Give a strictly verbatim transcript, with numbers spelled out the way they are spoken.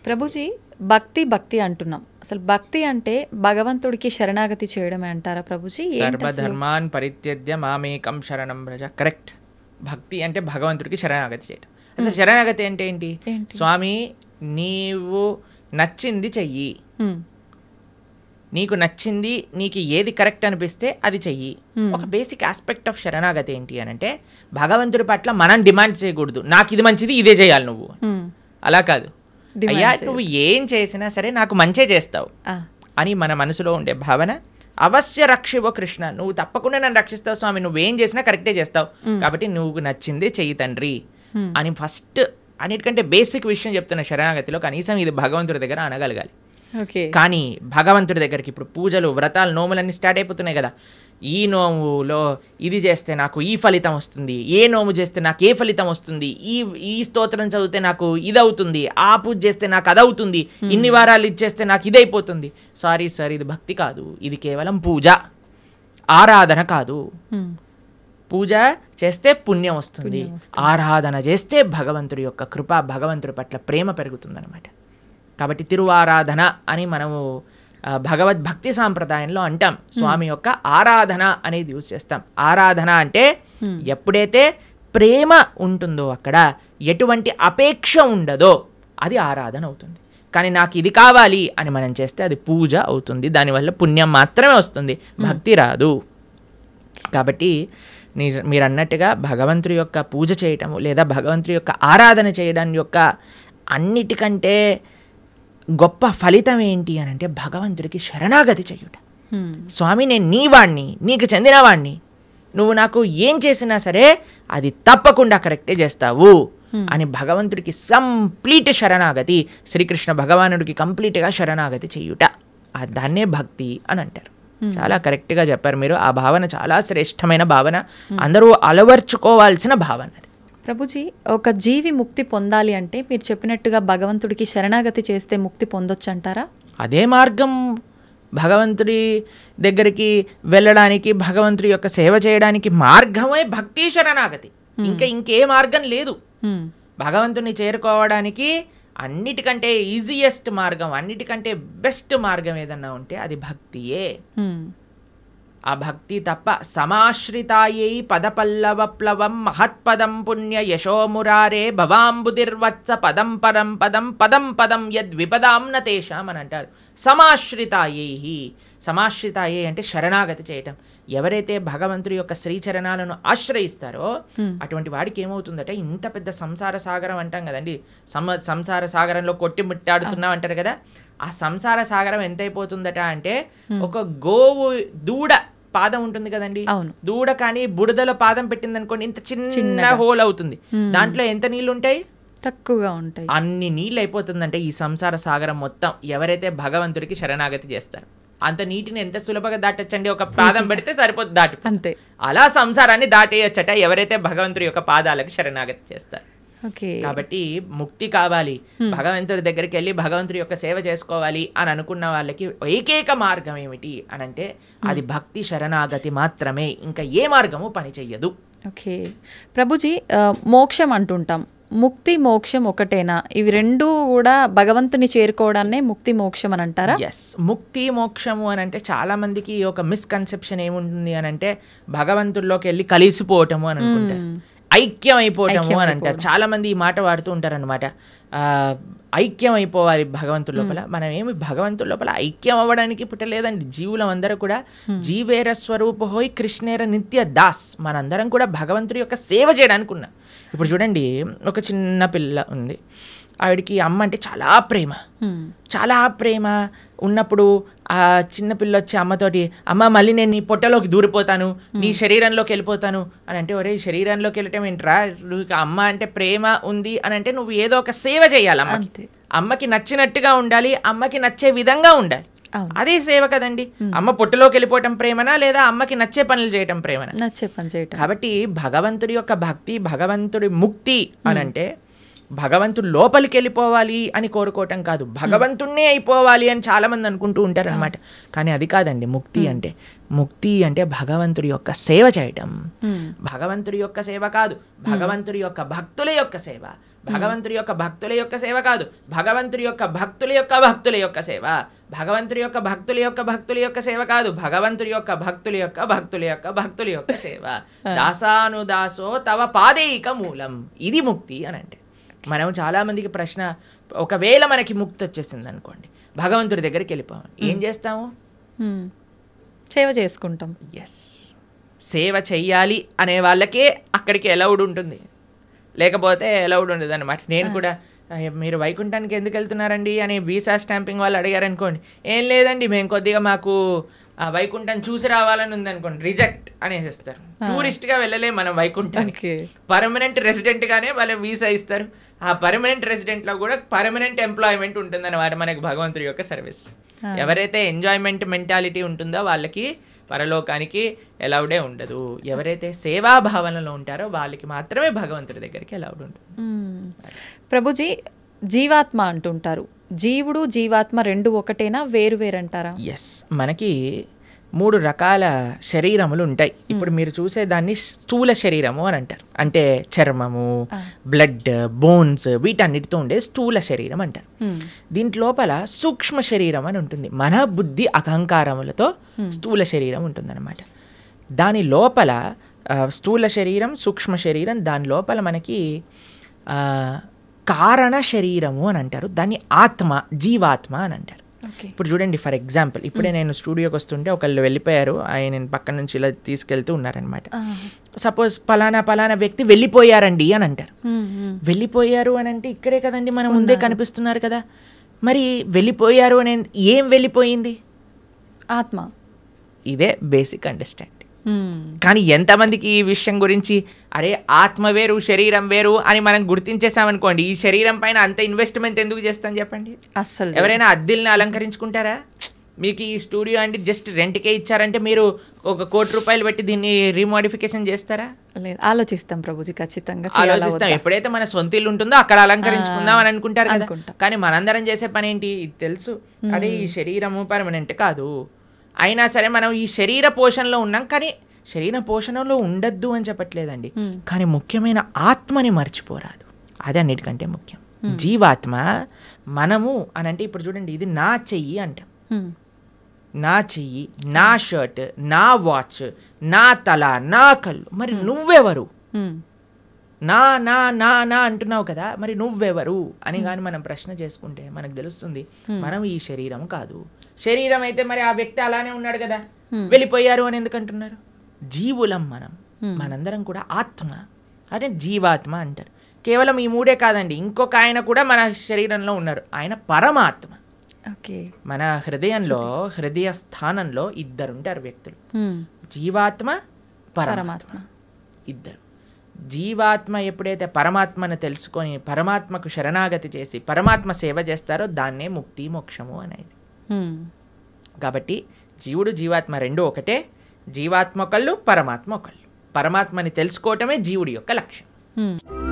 ప్రభుజీ, భక్తి భక్తి అంటున్నాం. అసలు భక్తి అంటే భగవంతుడికి శరణాగతి చేయడమే అంటారా ప్రభుజీ? సర్వధర్మాన్ పరిత్యజ్య మామేకం శరణం వ్రజ. కరెక్ట్. భక్తి అంటే భగవంతుడికి శరణాగతి చేయడం. అసలు శరణాగతి అంటే ఏంటి? స్వామి నీవు నచ్చింది చెయ్యి, నీకు నచ్చింది, నీకు ఏది కరెక్ట్ అనిపిస్తే అది చెయ్యి. ఒక బేసిక్ ఆస్పెక్ట్ ఆఫ్ శరణాగతి ఏంటి అని అంటే భగవంతుడి పట్ల మనం డిమాండ్ చేయకూడదు, నాకు ఇది మంచిది ఇదే చేయాలి నువ్వు. అలా కాదు, అయ్యా నువ్వు ఏం చేసినా సరే నాకు మంచే చేస్తావు అని మన మనసులో ఉండే భావన. అవశ్య రక్షివో కృష్ణ, నువ్వు తప్పకుండా నన్ను రక్షిస్తావు స్వామి, నువ్వేం చేసినా కరెక్టే చేస్తావు కాబట్టి నువ్వు నచ్చిందే చెయ్యి తండ్రి అని ఫస్ట్ అన్నిటికంటే బేసిక్ విషయం చెప్తున్న శరణాగతిలో కనీసం ఇది భగవంతుడి దగ్గర అనగలగాలి. కానీ భగవంతుడి దగ్గరికి ఇప్పుడు పూజలు, వ్రతాలు, నోములన్నీ స్టార్ట్ అయిపోతున్నాయి కదా. ఈ నోములో ఇది చేస్తే నాకు ఈ ఫలితం వస్తుంది, ఏ నోము చేస్తే నాకు ఏ ఫలితం వస్తుంది, ఈ ఈ స్తోత్రం చదివితే నాకు ఇది అవుతుంది, ఆ పూజ చేస్తే నాకు అది అవుతుంది, ఇన్ని వారాలు ఇది చేస్తే నాకు ఇది అయిపోతుంది. సారీ సార్, ఇది భక్తి కాదు, ఇది కేవలం పూజ, ఆరాధన కాదు. పూజ చేస్తే పుణ్యం వస్తుంది, ఆరాధన చేస్తే భగవంతుడి యొక్క కృప, భగవంతుడి పట్ల ప్రేమ పెరుగుతుంది అనమాట. కాబట్టి తిరువారాధన అని మనము భగవద్భక్తి సాంప్రదాయంలో అంటాం. స్వామి యొక్క ఆరాధన అనేది యూజ్ చేస్తాం. ఆరాధన అంటే ఎప్పుడైతే ప్రేమ ఉంటుందో, అక్కడ ఎటువంటి అపేక్ష ఉండదో అది ఆరాధన అవుతుంది. కానీ నాకు ఇది కావాలి అని మనం చేస్తే అది పూజ అవుతుంది, దానివల్ల పుణ్యం మాత్రమే వస్తుంది, భక్తి రాదు. కాబట్టి మీరు అన్నట్టుగా భగవంతుడి యొక్క పూజ చేయటము లేదా భగవంతుడి యొక్క ఆరాధన చేయడం యొక్క అన్నిటికంటే గొప్ప ఫలితం ఏంటి అని అంటే భగవంతుడికి శరణాగతి చెయ్యుట. స్వామి నేను నీ వాణ్ణి, నీకు చెందిన వాణ్ణి, నువ్వు నాకు ఏం చేసినా సరే అది తప్పకుండా కరెక్టే చేస్తావు అని భగవంతుడికి కంప్లీట్ శరణాగతి, శ్రీకృష్ణ భగవానుడికి కంప్లీట్గా శరణాగతి చెయ్యుట, దాన్నే భక్తి అని అంటారు. చాలా కరెక్ట్గా చెప్పారు మీరు. ఆ భావన చాలా శ్రేష్టమైన భావన, అందరూ అలవర్చుకోవాల్సిన భావన. ప్రభుజీ, ఒక జీవి ముక్తి పొందాలి అంటే మీరు చెప్పినట్టుగా భగవంతుడికి శరణాగతి చేస్తే ముక్తి పొందొచ్చు అంటారా? అదే మార్గం భగవంతుడి దగ్గరికి వెళ్ళడానికి, భగవంతుడి యొక్క సేవ చేయడానికి మార్గమే భక్తి శరణాగతి. ఇంకా ఇంకే మార్గం లేదు. భగవంతుని చేరుకోవడానికి అన్నిటికంటే ఈజియెస్ట్ మార్గం, అన్నిటికంటే బెస్ట్ మార్గం ఏదన్నా ఉంటే అది భక్తియే. ఆ భక్తి తప్ప సమాశ్రితాయై పదపల్లవప్లవం మహత్పదం పుణ్య యశోమురారే భవాంబుదిర్వత్స పదం పరం పదం పదం పదం యద్విపదాం నతేషాం అని అంటారు. సమాశ్రితాయై, సమాశ్రితాయై అంటే శరణాగతి చేయటం. ఎవరైతే భగవంతుడి యొక్క శ్రీచరణాలను ఆశ్రయిస్తారో అటువంటి వాడికి ఏమవుతుందట, ఇంత పెద్ద సంసార సాగరం అంటాం కదండి, సమ సంసార సాగరంలో కొట్టి ముట్టాడుతున్నాం అంటారు కదా, ఆ సంసార సాగరం ఎంత అయిపోతుందట అంటే ఒక గోవు దూడ పాదం ఉంటుంది కదండి, దూడ కానీ బుడదలో పాదం పెట్టింది అనుకోండి, ఇంత చిన్న హోల్ అవుతుంది, దాంట్లో ఎంత నీళ్లు ఉంటాయి? తక్కువగా ఉంటాయి. అన్ని నీళ్ళు అయిపోతుందంటే ఈ సంసార సాగరం మొత్తం ఎవరైతే భగవంతుడికి శరణాగతి చేస్తారు. అంత నీటిని ఎంత సులభంగా దాటొచ్చండి, ఒక పాదం పెడితే సరిపోతుంది దాటి అంతే. అలా సంసారాన్ని దాటేయచ్చట ఎవరైతే భగవంతుడి యొక్క పాదాలకు శరణాగతి చేస్తారు. కాబట్టి ముక్తి కావాలి, భగవంతుడి దగ్గరికి వెళ్ళి భగవంతుడి యొక్క సేవ చేసుకోవాలి అని అనుకున్న వాళ్ళకి ఏకైక మార్గం ఏమిటి అని అంటే అది భక్తి శరణాగతి మాత్రమే, ఇంకా ఏ మార్గము పని చెయ్యదు. ఓకే ప్రభుజీ, మోక్షం అంటుంటాం, ముక్తి మోక్షం ఒకటేనా? ఇవి రెండు కూడా భగవంతుని చేరుకోవడాన్నే ముక్తి మోక్షం అని అంటారా? ఎస్, ముక్తి మోక్షము అని అంటే చాలా మందికి ఒక మిస్కన్సెప్షన్ ఏముంటుంది అని అంటే భగవంతుల్లోకి వెళ్ళి కలిసిపోవటము అని అనుకుంటారు, ఐక్యం అయిపోవటము అని అంటారు. చాలా మంది ఈ మాట వాడుతూ ఉంటారు అనమాట. ఐక్యం అయిపోవాలి భగవంతుడి లోపల. మనం ఏమి భగవంతుడి లోపల ఐక్యం అవ్వడానికి పుట్టలేదండి. జీవులం అందరూ కూడా జీవేర స్వరూప హోయ్ కృష్ణేర నిత్య దాస్, మనందరం కూడా భగవంతుడి యొక్క సేవ చేయడానికి ఉన్నాం. ఇప్పుడు చూడండి, ఒక చిన్న పిల్ల ఉంది, ఆవిడికి అమ్మ అంటే చాలా ప్రేమ, చాలా ప్రేమ ఉన్నప్పుడు ఆ చిన్నపిల్ల వచ్చి అమ్మతోటి, అమ్మ మళ్ళీ నేను నీ పొట్టలోకి దూరిపోతాను, నీ శరీరంలోకి వెళ్ళిపోతాను అని అంటే, ఒరే శరీరంలోకి వెళ్ళటం ఏంట్రా, నువ్వు అమ్మ అంటే ప్రేమ ఉంది అని అంటే నువ్వు ఏదో ఒక సేవ చేయాలి అమ్మకి, అమ్మకి నచ్చినట్టుగా ఉండాలి, అమ్మకి నచ్చే విధంగా ఉండాలి, అదే సేవ కదండి. అమ్మ పొట్టలోకి వెళ్ళిపోవటం ప్రేమనా లేదా అమ్మకి నచ్చే పనులు చేయటం ప్రేమనా? నచ్చే పని చేయటం. కాబట్టి భగవంతుడి యొక్క భక్తి, భగవంతుడి ముక్తి అని అంటే భగవంతుడు లోపలికి వెళ్ళిపోవాలి అని కోరుకోవటం కాదు, భగవంతుణ్ణే అయిపోవాలి అని చాలా మంది అనుకుంటూ ఉంటారు అనమాట. కానీ అది కాదండి ముక్తి అంటే. ముక్తి అంటే భగవంతుడి యొక్క సేవ చేయటం. భగవంతుడి యొక్క సేవ కాదు, భగవంతుడి యొక్క భక్తుల యొక్క సేవ, భగవంతుడి యొక్క భక్తుల యొక్క సేవ కాదు, భగవంతుడి యొక్క భక్తుల యొక్క భక్తుల యొక్క సేవ. భగవంతుడి యొక్క భక్తుల యొక్క భక్తుల యొక్క సేవ కాదు, భగవంతుడి యొక్క భక్తుల యొక్క భక్తుల యొక్క భక్తుల యొక్క సేవ. దాసానుదాసో తవ పాదేయిక మూలం, ఇది ముక్తి అని అంటే. మనం చాలామందికి ప్రశ్న, ఒకవేళ మనకి ముక్తి వచ్చేసింది అనుకోండి, భగవంతుడి దగ్గరికి వెళ్ళిపోవాలి, ఏం చేస్తాము? సేవ చేసుకుంటాం. ఎస్, సేవ చెయ్యాలి అనే వాళ్ళకే అక్కడికి అలౌడ్ ఉంటుంది, లేకపోతే అలౌడ్ ఉండదు అనమాట. నేను కూడా మీరు వైకుంఠానికి ఎందుకు వెళ్తున్నారండి అని వీసా స్టాంపింగ్ వాళ్ళు అడిగారు అనుకోండి, ఏం లేదండి మేము కొద్దిగా మాకు వైకుంఠం చూసి రావాలని ఉంది అనుకోండి, రిజెక్ట్ అనేసిస్తారు. టూరిస్ట్గా వెళ్ళలే మనం వైకుంఠానికి, పర్మనెంట్ రెసిడెంట్గానే వాళ్ళు వీసా ఇస్తారు. ఆ పర్మనెంట్ రెసిడెంట్లో కూడా పర్మనెంట్ ఎంప్లాయ్మెంట్ ఉంటుంది అన్నమాట మనకి భగవంతుడి యొక్క సర్వీస్. ఎవరైతే ఎంజాయ్మెంట్ మెంటాలిటీ ఉంటుందో వాళ్ళకి పరలోకానికి ఎలౌడే ఉండదు. ఎవరైతే సేవాభావనలో ఉంటారో వాళ్ళకి మాత్రమే భగవంతుడి దగ్గరికి ఎలౌడ్ ఉంటుంది. ప్రభుజీ, జీవాత్మ అంటుంటారు, జీవుడు జీవాత్మ రెండు ఒకటేనా, వేరు వేరంటారా? ఎస్, మనకి మూడు రకాల శరీరములు ఉంటాయి. ఇప్పుడు మీరు చూసే దాన్ని స్థూల శరీరము అని అంటారు, అంటే చర్మము, బ్లడ్, బోన్స్ వీటన్నిటితో ఉండే స్థూల శరీరం అంటారు. దీంట్ లోపల సూక్ష్మ శరీరం అని ఉంటుంది, మన బుద్ధి అహంకారములతో స్థూల శరీరం ఉంటుందన్నమాట. దాని లోపల స్థూల శరీరం, సూక్ష్మ శరీరం, దాని లోపల మనకి కారణ శరీరము అని అంటారు, దాన్ని ఆత్మ, జీవాత్మ అని అంటారు. ఇప్పుడు చూడండి, ఫర్ ఎగ్జాంపుల్ ఇప్పుడే నేను స్టూడియోకి వస్తుంటే ఒకళ్ళు వెళ్ళిపోయారు, ఆయన పక్కన నుంచి ఇలా తీసుకెళ్తూ ఉన్నారనమాట. సపోజ్ పలానా పలానా వ్యక్తి వెళ్ళిపోయారండి అని అంటారు. వెళ్ళిపోయారు అని అంటే ఇక్కడే కదండి మన ముందే కనిపిస్తున్నారు కదా, మరి వెళ్ళిపోయారు అని ఏం వెళ్ళిపోయింది? ఆత్మ. ఇదే బేసిక్ అండర్స్టాండింగ్. కానీ ఎంతమందికి ఈ విషయం గురించి, అరే ఆత్మ వేరు శరీరం వేరు అని మనం గుర్తించేసామనుకోండి, ఈ శరీరం పైన అంత ఇన్వెస్ట్మెంట్ ఎందుకు చేస్తాం చెప్పండి? అసలు ఎవరైనా అద్దెల్ని అలంకరించుకుంటారా? మీకు ఈ స్టూడియో అంటే జస్ట్ రెంట్కే ఇచ్చారంటే మీరు ఒక కోటి రూపాయలు పెట్టి దీన్ని రీమోడిఫికేషన్ చేస్తారా? లేదు, ఆలోచిస్తాం ప్రభుజీ, ఖచ్చితంగా ఆలోచిస్తాం. ఎప్పుడైతే మన సొంత ఇల్లు ఉంటుందో అక్కడ అలంకరించుకుందాం అని అనుకుంటారు కదా. కానీ మనందరం చేసే పని ఏంటి? ఇది తెలుసు, అదే ఈ శరీరము పర్మనెంట్ కాదు, అయినా సరే మనం ఈ శరీర పోషణలో ఉన్నాం, కానీ శరీర పోషణలో ఉండద్దు అని చెప్పట్లేదండి. కానీ ముఖ్యమైన ఆత్మని మర్చిపోరాదు, అది అన్నిటికంటే ముఖ్యం. జీవాత్మ మనము అని అంటే, ఇప్పుడు చూడండి, ఇది నా చెయ్యి అంటాం, నా చెయ్యి, నా షర్ట్, నా వాచ్, నా తల, నా కళ్ళు. మరి నువ్వెవరు? నా నా నా నా అంటున్నావు కదా, మరి నువ్వెవరు అని కానీ మనం ప్రశ్న చేసుకుంటే మనకు తెలుస్తుంది, మనం ఈ శరీరం కాదు. శరీరం అయితే మరి ఆ వ్యక్తి అలానే ఉన్నాడు కదా, వెళ్ళిపోయారు అని ఎందుకు అంటున్నారు? జీవులం మనం, మనందరం కూడా ఆత్మ, అంటే జీవాత్మ అంటారు. కేవలం ఈ మూడే కాదండి, ఇంకొక ఆయన కూడా మన శరీరంలో ఉన్నారు, ఆయన పరమాత్మ. మన హృదయంలో, హృదయ స్థానంలో ఇద్దరు ఉంటారు వ్యక్తులు, జీవాత్మ, పరమాత్మ, ఇద్దరు. జీవాత్మ ఎప్పుడైతే పరమాత్మను తెలుసుకొని పరమాత్మకు శరణాగతి చేసి పరమాత్మ సేవ చేస్తారో దాన్నే ముక్తి మోక్షము అనేది. కాబట్టి జీవుడు జీవాత్మ రెండు ఒకటే, జీవాత్మ ఒకళ్ళు, పరమాత్మ ఒకళ్ళు. పరమాత్మని తెలుసుకోవటమే జీవుడి యొక్క లక్ష్యం.